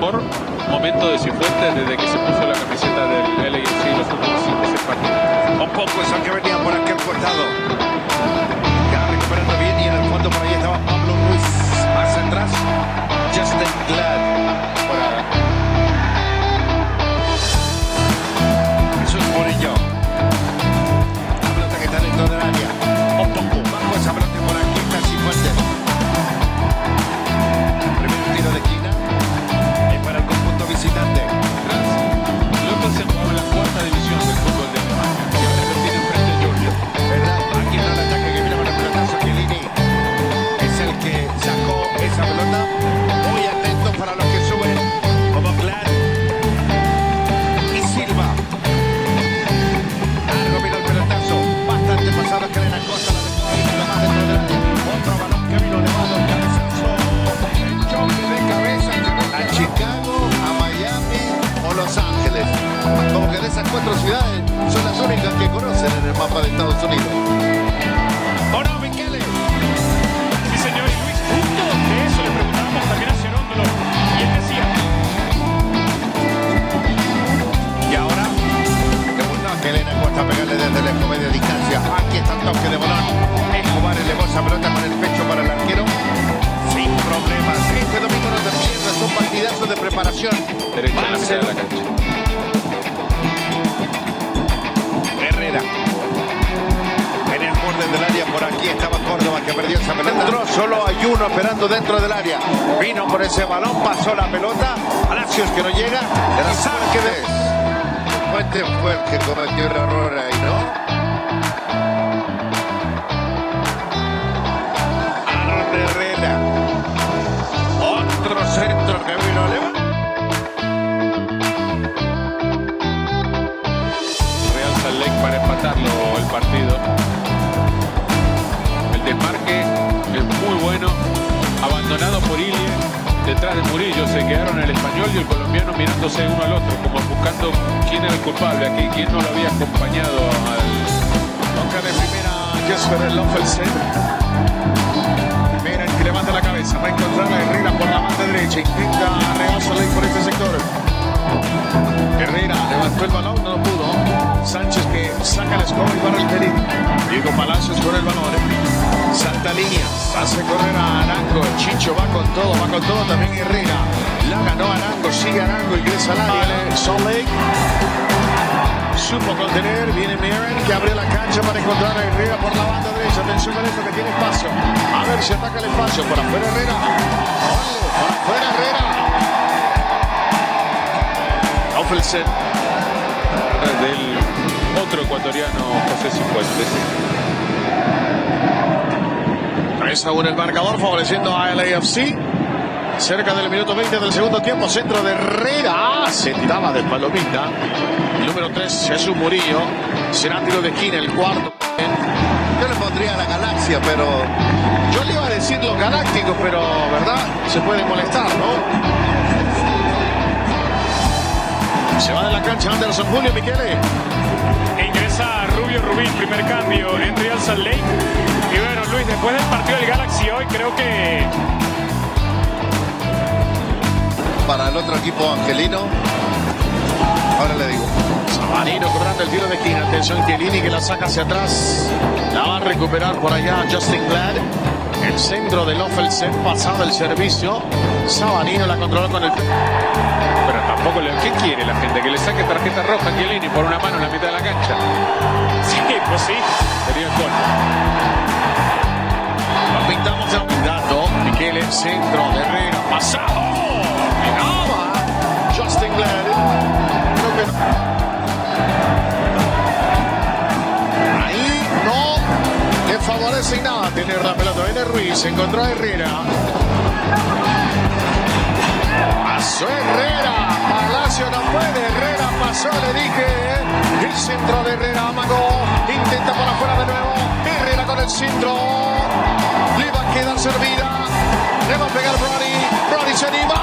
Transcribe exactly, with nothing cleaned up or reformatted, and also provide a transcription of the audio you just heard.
mejor momento de Cifuentes desde que se puso la camiseta del L A F C los últimos cinco o seis partidos. Un poco eso que venía por aquel costado. Ya recuperando bien y en el fondo por ahí estaba Pablo Ruiz. Más atrás, Justin Glad. Jesús Murillo. La pelota que está dentro del área. Un poco bajo esa pelota por aquí está Cifuentes. Primer tiro de esquina. Y para el conjunto visitante. López se jugaba en la cuarta división del fútbol de Alemania. Siempre lo tiene enfrente a Giorgio. ¿Verdad? Aquí en el ataque que viene con el pelotazo. Chiellini es el que sacó esa pelota. Muy atento para los que suben. Como Glad y Silva. Largo vino el pelotazo. Bastante pasado que la Costa la dejó ahí. Nada más dentro del área. Otro balón que vino elevado. Cabezazo. El choque de cabeza. A Chicago, a Miami o Los Ángeles. Como que de esas cuatro ciudades son las únicas que conocen en el mapa de Estados Unidos. ¿O no, Michele? Sí, señor. Y Luis, justo de eso le preguntábamos también a Cerúndolo. Y él decía... Y ahora, que bueno, que Elena Costa pegarle desde lejos, media distancia. Aquí está el toque de balón. Escobar elevó esa pelota con el pecho para el arquero. Sin problemas. Este domingo no te pierdas un partidazo de preparación. Derecha en la mitad de la cancha. Herrera. En el borde del área, por aquí estaba Córdoba que perdió esa pelota. Entró, solo hay uno esperando dentro del área. Vino por ese balón, pasó la pelota. Palacios que no llega. Era Sánchez. Fuente fue el que cometió el error ahí, ¿no? Aaron Herrera. Otro centro que vino a levantar. Real Salt Lake para empatarlo el partido. El desmarque es muy bueno. Abandonado por Ilie. Detrás de Murillo se quedaron el español y el colombiano mirándose uno al otro, como buscando quién era el culpable aquí, quién no lo había acompañado al... Toca de primera Jesper Loffelsen. Miren que levanta la cabeza. Va a encontrar a Herrera por la banda derecha. Intenta a Real Salt Lake por este sector. Herrera levantó el balón, no lo pudo. Sánchez que saca la escoba y barra el pelín. Diego Palacios con el balón. Salta líneas, hace correr a Arango. Chicho va con todo, va con todo también Herrera. La ganó Arango, sigue Arango, ingresa al área. Salt Lake supo contener, viene Meren que abre la cancha para encontrar a Herrera por la banda derecha. Atención con esto que tiene espacio. A ver si ataca el espacio. Por afuera Herrera. Por afuera Herrera. Loffelsen. Del otro ecuatoriano José Cifuentes. tres a uno el marcador favoreciendo a L A F C. Cerca del minuto veinte del segundo tiempo. Centro de Herrera. Se tiraba de palomita. El número tres, Jesús Murillo. Será tiro de esquina el cuarto. Yo le pondría a la Galaxia, pero... Yo le iba a decir los galácticos, pero ¿verdad? Se puede molestar, ¿no? Se va de la cancha Anderson Julio Michele. E ingresa Rubio Rubín, primer cambio en Real Salt Lake. Y bueno, Luis, después del partido del Galaxy hoy, creo que... Para el otro equipo angelino, ahora le digo. Savarino cobrando el tiro de esquina. Atención, Chiellini que la saca hacia atrás. La va a recuperar por allá Justin Glad. El centro de Loffelsen, pasado el servicio. Savarino la controló con el... Pero tampoco le... ¿Qué quiere la gente? Que le saque tarjeta roja a Chiellini por una mano en la mitad de la cancha. Sí, pues sí. Sería el gol. Lo pintamos de cuidado. Michele, centro de Herrera, pasado. Pegaba Justin Glad. Creo que no. Ahí no le favorece nada tener la pelota. Viene Ruiz, encontró a Herrera. Pasó Herrera. Palacio no puede. Herrera pasó, le dije. El centro de Herrera, amagó. Intenta por afuera de nuevo. Herrera con el centro. Le va a quedar servida. Le va a pegar Brody. Brody se anima.